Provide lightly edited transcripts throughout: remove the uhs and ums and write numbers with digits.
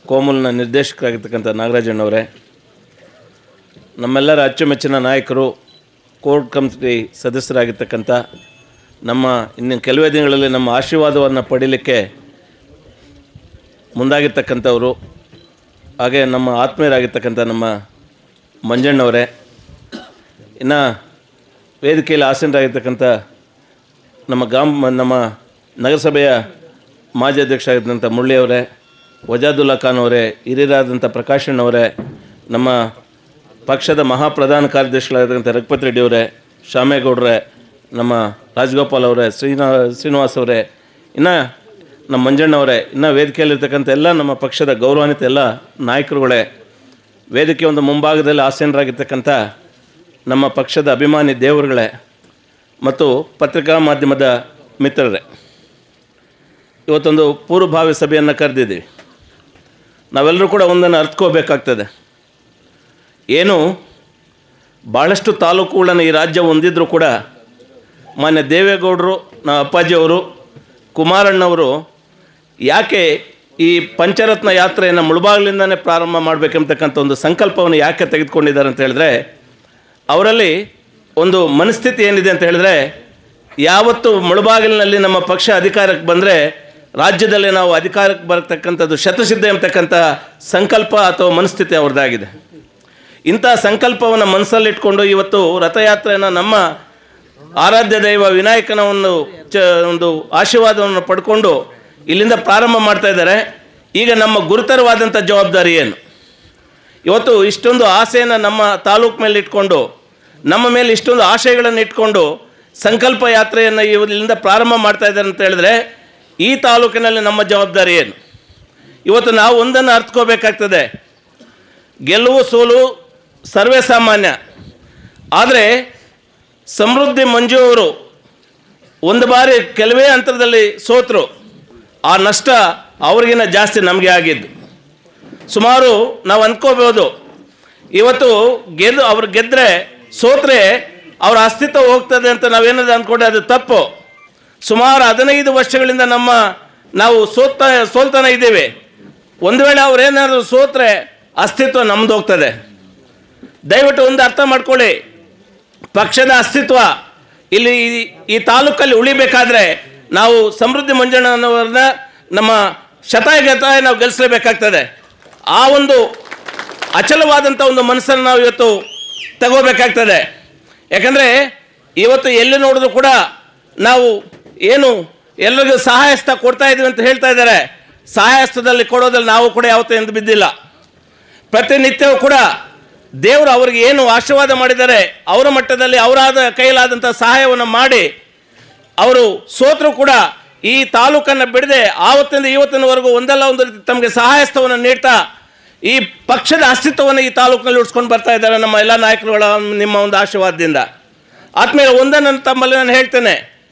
ಕೋಮಲ್ನ ನಿರ್ದೇಶಕರಾಗಿರ್ತಕ್ಕಂಥ ನಾಗರಾಜಣ್ಣವರೇ, ನಮ್ಮೆಲ್ಲರ ಅಚ್ಚುಮೆಚ್ಚಿನ ನಾಯಕರು, ಕೋರ್ ಕಮಿಟಿ ಸದಸ್ಯರಾಗಿರ್ತಕ್ಕಂಥ ನಮ್ಮ ಇನ್ನು ಕೆಲವೇ ದಿನಗಳಲ್ಲಿ ನಮ್ಮ ಆಶೀರ್ವಾದವನ್ನು ಪಡೀಲಿಕ್ಕೆ ಮುಂದಾಗಿರ್ತಕ್ಕಂಥವರು, ಹಾಗೆ ನಮ್ಮ ಆತ್ಮೀಯರಾಗಿರ್ತಕ್ಕಂಥ ನಮ್ಮ ಮಂಜಣ್ಣವರೇ, ಇನ್ನು ವೇದಿಕೆಯಲ್ಲಿ ಆಸೀನರಾಗಿರ್ತಕ್ಕಂಥ ನಮ್ಮ ನಗರಸಭೆಯ ಮಾಜಿ ಅಧ್ಯಕ್ಷರಾಗಿದ್ದಂಥ ಮುರಳಿಯವರೇ, ವಜಾದುಲ್ಲಾ ಖಾನ್ ಅವರೇ, ಹಿರಿಯರಾದಂಥ ಪ್ರಕಾಶಣ್ಣವರೇ, ನಮ್ಮ ಪಕ್ಷದ ಮಹಾಪ್ರಧಾನ ಕಾರ್ಯದರ್ಶಿಗಳಾಗಿರ್ತಕ್ಕಂಥ ರಘುಪತಿ ರೆಡ್ಡಿಯವರೇ, ಶ್ಯಾಮೇಗೌಡರೇ, ನಮ್ಮ ರಾಜಗೋಪಾಲ್ ಅವರೇ, ಶ್ರೀನಿವಾಸ್ ಅವರೇ, ಇನ್ನು ನಮ್ಮ ಮಂಜಣ್ಣವರೇ, ಇನ್ನು ವೇದಿಕೆಯಲ್ಲಿರ್ತಕ್ಕಂಥ ಎಲ್ಲ ನಮ್ಮ ಪಕ್ಷದ ಗೌರವಾನ್ವಿತ ಎಲ್ಲ ನಾಯಕರುಗಳೇ, ವೇದಿಕೆ ಒಂದು ಮುಂಭಾಗದಲ್ಲಿ ಆಸೀನರಾಗಿರ್ತಕ್ಕಂಥ ನಮ್ಮ ಪಕ್ಷದ ಅಭಿಮಾನಿ ದೇವರುಗಳೇ ಮತ್ತು ಪತ್ರಿಕಾ ಮಾಧ್ಯಮದ ಮಿತ್ರರೇ, ಇವತ್ತೊಂದು ಪೂರ್ವಭಾವಿ ಸಭೆಯನ್ನು ಕರೆದಿದ್ದೀವಿ. ನಾವೆಲ್ಲರೂ ಕೂಡ ಒಂದನ್ನು ಅರ್ಥಕೋಬೇಕಾಗ್ತದೆ. ಏನು ಭಾಳಷ್ಟು ತಾಲೂಕುಗಳನ್ನು ಈ ರಾಜ್ಯ ಹೊಂದಿದ್ರೂ ಕೂಡ ಮಾನ್ಯ ದೇವೇಗೌಡರು, ನಮ್ಮ ಅಪ್ಪಾಜಿಯವರು, ಕುಮಾರಣ್ಣವರು ಯಾಕೆ ಈ ಪಂಚರತ್ನ ಯಾತ್ರೆಯನ್ನು ಮುಳುಬಾಗಿಲಿಂದನೇ ಪ್ರಾರಂಭ ಮಾಡಬೇಕೆಂಬತಕ್ಕಂಥ ಒಂದು ಸಂಕಲ್ಪವನ್ನು ಯಾಕೆ ತೆಗೆದುಕೊಂಡಿದ್ದಾರೆ ಅಂತ ಹೇಳಿದ್ರೆ, ಅವರಲ್ಲಿ ಒಂದು ಮನಸ್ಥಿತಿ ಏನಿದೆ ಅಂತ ಹೇಳಿದ್ರೆ, ಯಾವತ್ತು ಮುಳುಬಾಗಿಲಿನಲ್ಲಿ ನಮ್ಮ ಪಕ್ಷ ಅಧಿಕಾರಕ್ಕೆ ಬಂದರೆ ರಾಜ್ಯದಲ್ಲಿ ನಾವು ಅಧಿಕಾರಕ್ಕೆ ಬರತಕ್ಕಂಥದ್ದು ಶತಸಿದ್ಧ ಎಂಬತಕ್ಕಂಥ ಸಂಕಲ್ಪ ಅಥವಾ ಮನಸ್ಥಿತಿ ಅವ್ರದ್ದಾಗಿದೆ. ಇಂಥ ಸಂಕಲ್ಪವನ್ನು ಮನಸ್ಸಲ್ಲಿಟ್ಕೊಂಡು ಇವತ್ತು ರಥಯಾತ್ರೆಯನ್ನು ನಮ್ಮ ಆರಾಧ್ಯ ದೈವ ವಿನಾಯಕನ ಒಂದು ಆಶೀರ್ವಾದವನ್ನು ಪಡ್ಕೊಂಡು ಇಲ್ಲಿಂದ ಪ್ರಾರಂಭ ಮಾಡ್ತಾ ಇದ್ದಾರೆ. ಈಗ ನಮ್ಮ ಗುರುತರವಾದಂಥ ಜವಾಬ್ದಾರಿ ಏನು? ಇವತ್ತು ಇಷ್ಟೊಂದು ಆಸೆಯನ್ನು ನಮ್ಮ ತಾಲೂಕು ಮೇಲೆ ಇಟ್ಕೊಂಡು, ನಮ್ಮ ಮೇಲೆ ಇಷ್ಟೊಂದು ಆಶಯಗಳನ್ನು ಇಟ್ಕೊಂಡು ಸಂಕಲ್ಪ ಯಾತ್ರೆಯನ್ನು ಇಲ್ಲಿಂದ ಪ್ರಾರಂಭ ಮಾಡ್ತಾ ಇದ್ದಾರೆ ಅಂತ ಹೇಳಿದ್ರೆ, ಈ ತಾಲೂಕಿನಲ್ಲಿ ನಮ್ಮ ಜವಾಬ್ದಾರಿ ಏನು? ಇವತ್ತು ನಾವು ಒಂದನ್ನು ಅರ್ಥಕೋಬೇಕಾಗ್ತದೆ. ಗೆಲುವು ಸೋಲು ಸರ್ವೇ ಸಾಮಾನ್ಯ. ಆದರೆ ಸಮೃದ್ಧಿ ಮಂಜು ಅವರು ಒಂದು ಬಾರಿ ಕೆಲವೇ ಅಂತರದಲ್ಲಿ ಸೋತರು. ಆ ನಷ್ಟ ಅವ್ರಿಗಿನ್ನ ಜಾಸ್ತಿ ನಮಗೆ ಆಗಿದ್ದು. ಸುಮಾರು ನಾವು ಅಂದ್ಕೋಬೋದು, ಇವತ್ತು ಅವ್ರು ಗೆದ್ದರೆ ಸೋತ್ರೆ ಅವರ ಅಸ್ತಿತ್ವ ಹೋಗ್ತದೆ ಅಂತ ನಾವೇನಾದ್ರು ಅಂದ್ಕೊಂಡ್ರೆ ಅದು ತಪ್ಪು. ಸುಮಾರು 15 ವರ್ಷಗಳಿಂದ ನಾವು ಸೋಲ್ತಾನೆ ಇದ್ದೀವಿ. ಒಂದು ವೇಳೆ ಅವರೇನಾದರೂ ಸೋತ್ರೆ ಅಸ್ತಿತ್ವ ನಮ್ದು ಹೋಗ್ತದೆ. ದಯವಿಟ್ಟು ಒಂದು ಅರ್ಥ ಮಾಡ್ಕೊಳ್ಳಿ, ಪಕ್ಷದ ಅಸ್ತಿತ್ವ ಇಲ್ಲಿ ಈ ತಾಲೂಕಲ್ಲಿ ಉಳಿಬೇಕಾದ್ರೆ ನಾವು ಸಮೃದ್ಧಿ ಮಂಜಣ್ಣನವರನ್ನ ನಮ್ಮ ಶತಾಯಗತಾಯ ನಾವು ಗೆಲ್ಲಿಸಲೇಬೇಕಾಗ್ತದೆ. ಆ ಒಂದು ಅಚಲವಾದಂಥ ಒಂದು ಮನಸ್ಸನ್ನು ನಾವು ಇವತ್ತು ತಗೋಬೇಕಾಗ್ತದೆ. ಯಾಕಂದರೆ ಇವತ್ತು ಎಲ್ಲಿ ನೋಡಿದ್ರು ಕೂಡ ನಾವು ಏನು ಎಲ್ಲರಿಗೂ ಸಹಾಯಸ್ತ ಕೊಡ್ತಾ ಇದ್ದೀವಿ ಅಂತ ಹೇಳ್ತಾ ಇದ್ದಾರೆ. ಸಹಾಯಸ್ತದಲ್ಲಿ ಕೊಡೋದ್ರಲ್ಲಿ ನಾವು ಕೂಡ ಯಾವತ್ತೂ ಎಂದು ಬಿದ್ದಿಲ್ಲ. ಪ್ರತಿನಿತ್ಯವೂ ಕೂಡ ದೇವರು ಅವ್ರಿಗೆ ಏನು ಆಶೀರ್ವಾದ ಮಾಡಿದ್ದಾರೆ, ಅವರ ಮಟ್ಟದಲ್ಲಿ ಅವರಾದ ಕೈಲಾದಂಥ ಸಹಾಯವನ್ನು ಮಾಡಿ ಅವರು ಸೋತರು ಕೂಡ ಈ ತಾಲೂಕನ್ನು ಬಿಡದೆ ಆವತ್ತಿಂದ ಇವತ್ತಿನವರೆಗೂ ಒಂದಲ್ಲ ಒಂದು ರೀತಿ ತಮಗೆ ಸಹಾಯಸ್ತವನ್ನು ನೀಡ್ತಾ ಈ ಪಕ್ಷದ ಅಸ್ತಿತ್ವವನ್ನು ಈ ತಾಲೂಕಿನಲ್ಲಿ ಉಳಿಸ್ಕೊಂಡು ಬರ್ತಾ ಇದ್ದಾರೆ ನಮ್ಮ ಎಲ್ಲ ನಾಯಕರುಗಳ ನಿಮ್ಮ ಒಂದು ಆಶೀರ್ವಾದದಿಂದ. ಆದ್ಮೇಲೆ ಒಂದನ್ನು ತಮ್ಮಲ್ಲಿ ನಾನು ಹೇಳ್ತೇನೆ,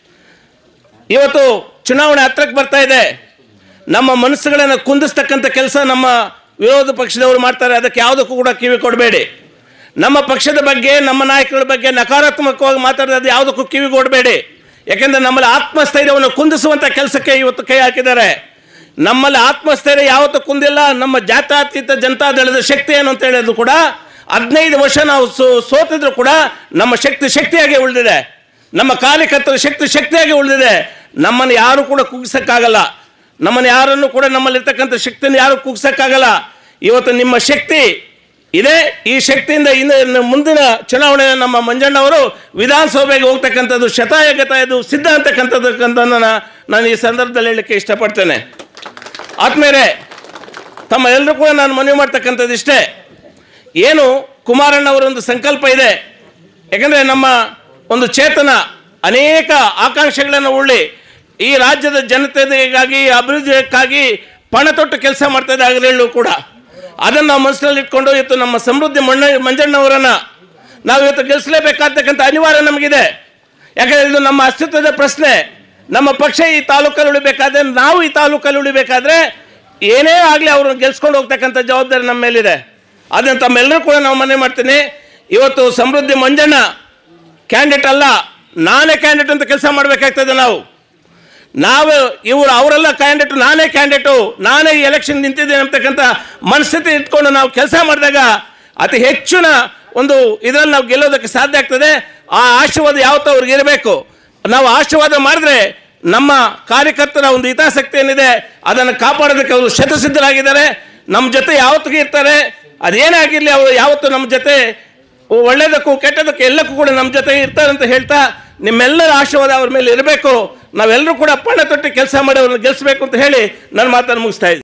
ಇವತ್ತು ಚುನಾವಣೆ ಹತ್ರಕ್ಕೆ ಬರ್ತಾ ಇದೆ. ನಮ್ಮ ಮನಸ್ಸುಗಳನ್ನು ಕುಂದಿಸ್ತಕ್ಕಂಥ ಕೆಲಸ ನಮ್ಮ ವಿರೋಧ ಪಕ್ಷದವರು ಮಾಡ್ತಾರೆ. ಅದಕ್ಕೆ ಯಾವುದಕ್ಕೂ ಕೂಡ ಕಿವಿ ಕೊಡಬೇಡಿ. ನಮ್ಮ ಪಕ್ಷದ ಬಗ್ಗೆ, ನಮ್ಮ ನಾಯಕರ ಬಗ್ಗೆ ನಕಾರಾತ್ಮಕವಾಗಿ ಮಾತಾಡೋದು ಯಾವುದಕ್ಕೂ ಕಿವಿ ಕೊಡಬೇಡಿ. ಯಾಕೆಂದರೆ ನಮ್ಮಲ್ಲಿ ಆತ್ಮಸ್ಥೈರ್ಯವನ್ನು ಕುಂದಿಸುವಂಥ ಕೆಲಸಕ್ಕೆ ಇವತ್ತು ಕೈ ಹಾಕಿದ್ದಾರೆ. ನಮ್ಮಲ್ಲಿ ಆತ್ಮಸ್ಥೈರ್ಯ ಯಾವತ್ತೂ ಕುಂದಿಲ್ಲ. ನಮ್ಮ ಜಾತ್ಯತೀತ ಜನತಾದಳದ ಶಕ್ತಿ ಏನು ಅಂತ ಹೇಳಿದ್ರು ಕೂಡ 15 ವರ್ಷ ನಾವು ಸೋತಿದ್ರು ಕೂಡ ನಮ್ಮ ಶಕ್ತಿಯಾಗಿ ಉಳಿದಿದೆ. ನಮ್ಮ ಕಾರ್ಯಕರ್ತರ ಶಕ್ತಿಯಾಗಿ ಉಳಿದಿದೆ. ನಮ್ಮನ್ನು ಯಾರು ಕೂಡ ಕುಗ್ಗಿಸೋಕ್ಕಾಗಲ್ಲ. ನಮ್ಮನ್ನು ಯಾರನ್ನು ಕೂಡ ನಮ್ಮಲ್ಲಿರ್ತಕ್ಕಂಥ ಶಕ್ತಿಯನ್ನು ಯಾರು ಕುಗ್ಗಿಸೋಕ್ಕಾಗಲ್ಲ. ಇವತ್ತು ನಿಮ್ಮ ಶಕ್ತಿ ಇದೆ. ಈ ಶಕ್ತಿಯಿಂದ ಇನ್ನು ಮುಂದಿನ ಚುನಾವಣೆ ನಮ್ಮ ಮಂಜಣ್ಣವರು ವಿಧಾನಸಭೆಗೆ ಹೋಗ್ತಕ್ಕಂಥದ್ದು ಶತಾಯಗತಾಯದು ಸಿದ್ಧ ಅಂತಕ್ಕಂಥದ್ದಕ್ಕಂತ ನಾನು ಈ ಸಂದರ್ಭದಲ್ಲಿ ಹೇಳಲಿಕ್ಕೆ ಇಷ್ಟಪಡ್ತೇನೆ. ಆದ್ಮೇಲೆ ತಮ್ಮ ಎಲ್ಲರೂ ಕೂಡ ನಾನು ಮನವಿ ಮಾಡ್ತಕ್ಕಂಥದ್ದು ಇಷ್ಟೇ, ಏನು ಕುಮಾರಣ್ಣವರೊಂದು ಸಂಕಲ್ಪ ಇದೆ. ಯಾಕಂದರೆ ನಮ್ಮ ಒಂದು ಚೇತನ ಅನೇಕ ಆಕಾಂಕ್ಷೆಗಳನ್ನು ಉಳ್ಳಿ ಈ ರಾಜ್ಯದ ಜನತೆಗಾಗಿ ಅಭಿವೃದ್ಧಿಯಕ್ಕಾಗಿ ಪಣ ತೊಟ್ಟು ಕೆಲಸ ಮಾಡ್ತಾ ಇದೆ. ಆಗಲೂ ಕೂಡ ಅದನ್ನು ನಾವು ಮನಸ್ಸಿನಲ್ಲಿ ಇಟ್ಕೊಂಡು ಇವತ್ತು ನಮ್ಮ ಸಮೃದ್ಧಿ ಮಂಜಣ್ಣವರನ್ನು ನಾವು ಇವತ್ತು ಗೆಲ್ಲಿಸಲೇಬೇಕಾಗ್ತಕ್ಕಂಥ ಅನಿವಾರ್ಯ ನಮಗಿದೆ. ಯಾಕಂದರೆ ಇದು ನಮ್ಮ ಅಸ್ತಿತ್ವದ ಪ್ರಶ್ನೆ. ನಮ್ಮ ಪಕ್ಷ ಈ ತಾಲೂಕಲ್ಲಿ ಉಳಿಬೇಕಾದ್ರೆ, ನಾವು ಈ ತಾಲೂಕಲ್ಲಿ ಉಳಿಬೇಕಾದ್ರೆ ಏನೇ ಆಗಲಿ ಅವ್ರನ್ನ ಗೆಲ್ಸ್ಕೊಂಡು ಹೋಗ್ತಕ್ಕಂಥ ಜವಾಬ್ದಾರಿ ನಮ್ಮ ಮೇಲಿದೆ. ಅದನ್ನು ತಮ್ಮೆಲ್ಲರೂ ಕೂಡ ನಾವು ಮನವಿ ಮಾಡ್ತೀನಿ. ಇವತ್ತು ಸಮೃದ್ಧಿ ಮಂಜಣ್ಣ ಕ್ಯಾಂಡಿಡೇಟ್ ಅಲ್ಲ, ನಾನೇ ಕ್ಯಾಂಡಿಡೇಟ್ ಅಂತ ಕೆಲಸ ಮಾಡಬೇಕಾಗ್ತದೆ. ಅವರೆಲ್ಲ ಕ್ಯಾಂಡಿಡೇಟು, ನಾನೇ ಕ್ಯಾಂಡಿಡೇಟು, ನಾನೇ ಈ ಎಲೆಕ್ಷನ್ ನಿಂತಿದ್ದೇನೆ ಅಂತಕ್ಕಂಥ ಮನಸ್ಥಿತಿ ಇಟ್ಕೊಂಡು ನಾವು ಕೆಲಸ ಮಾಡಿದಾಗ ಅತಿ ಹೆಚ್ಚಿನ ಒಂದು ಇದರಲ್ಲಿ ನಾವು ಗೆಲ್ಲೋದಕ್ಕೆ ಸಾಧ್ಯ ಆಗ್ತದೆ. ಆ ಆಶೀರ್ವಾದ ಯಾವತ್ತೂ ಅವ್ರಿಗೆ ಇರಬೇಕು. ನಾವು ಆಶೀರ್ವಾದ ಮಾಡಿದ್ರೆ ನಮ್ಮ ಕಾರ್ಯಕರ್ತರ ಒಂದು ಹಿತಾಸಕ್ತಿ ಏನಿದೆ ಅದನ್ನು ಕಾಪಾಡೋದಕ್ಕೆ ಅವರು ಶತಸಿದ್ಧರಾಗಿದ್ದಾರೆ. ನಮ್ಮ ಜೊತೆ ಯಾವತ್ತಿಗೂ ಇರ್ತಾರೆ. ಅದೇನೇ ಆಗಿರಲಿ, ಅವರು ಯಾವತ್ತೂ ನಮ್ಮ ಜೊತೆ ಒಳ್ಳೆಯದಕ್ಕೂ ಕೆಟ್ಟದಕ್ಕೂ ಎಲ್ಲಕ್ಕೂ ಕೂಡ ನಮ್ಮ ಜೊತೆ ಇರ್ತಾರೆ ಅಂತ ಹೇಳ್ತಾ, ನಿಮ್ಮೆಲ್ಲರ ಆಶೀರ್ವಾದ ಅವ್ರ ಮೇಲೆ ಇರಬೇಕು. ನಾವೆಲ್ಲರೂ ಕೂಡ ಪಣ ತೊಟ್ಟು ಕೆಲಸ ಮಾಡಿ ಅವ್ರನ್ನ ಗೆಲ್ಲಿಸಬೇಕು ಅಂತ ಹೇಳಿ ನನ್ನ ಮಾತನ್ನು ಮುಗಿಸ್ತಾ ಇದ್ದೀನಿ.